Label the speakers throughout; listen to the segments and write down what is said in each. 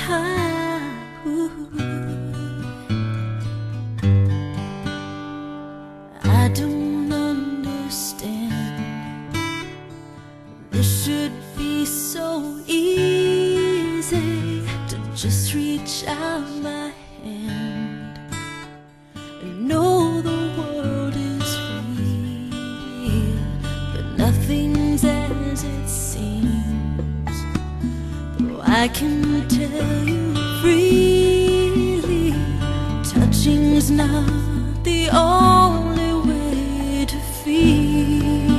Speaker 1: I don't understand. This should be so easy to just reach out my hand and know the world is real, but nothing's as it seems. Though I can tell you freely, touching's not the only way to feel.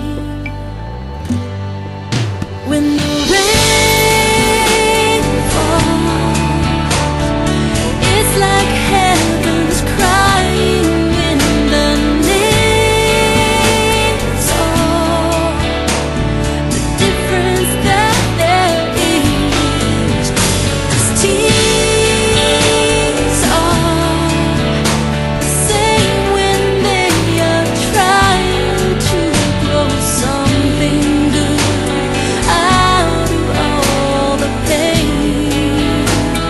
Speaker 1: When the rain falls, it's like heaven's crying in the night. All the difference that there is, 'cause tears are the same when they are trying to grow something good out of all the pain.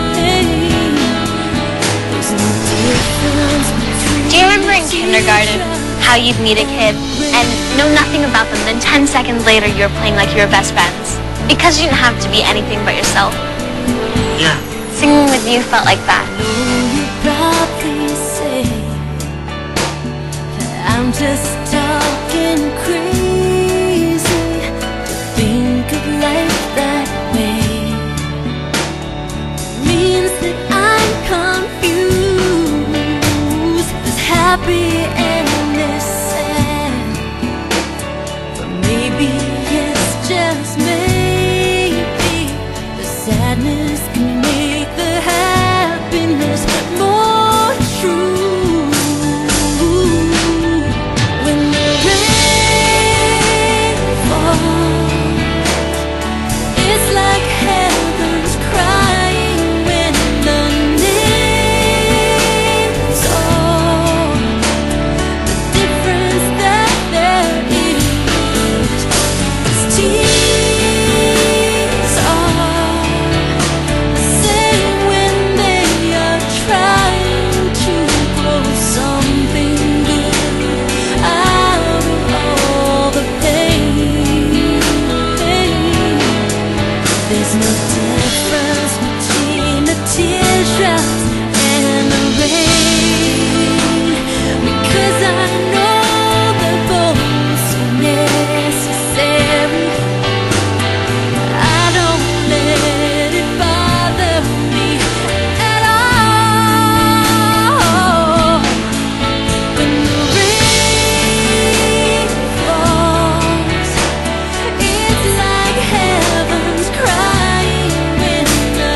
Speaker 1: There's no difference between.
Speaker 2: Do you remember in kindergarten how you'd meet a kid and know nothing about them, then 10 seconds later you were playing like you were best friends? Because you didn't have to be anything but yourself.
Speaker 3: Yeah.
Speaker 2: Singing with you felt like that.
Speaker 1: You probably say that I'm just talking crazy to think of life that way. Means that I'm confused. There's happy and there's sad, but maybe it's just maybe the sadness can make the happiness more true. When the rain falls, it's like heaven's crying when the names all the difference that there is. 'Cause tears are the same when they are trying to grow something good out of all the pain. There's no difference between the teardrops and the rain, because I know they're both so necessary. I don't let it bother me at all. When the rain falls, it's like heaven's crying when the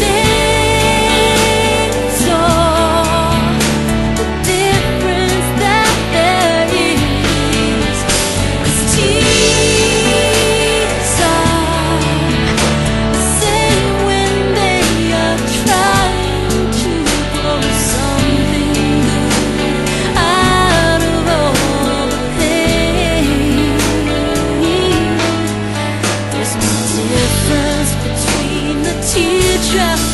Speaker 1: names all the difference that there is. 'Cause tears are the same when they are trying to grow something good out of all the pain. There's no difference between the teardrops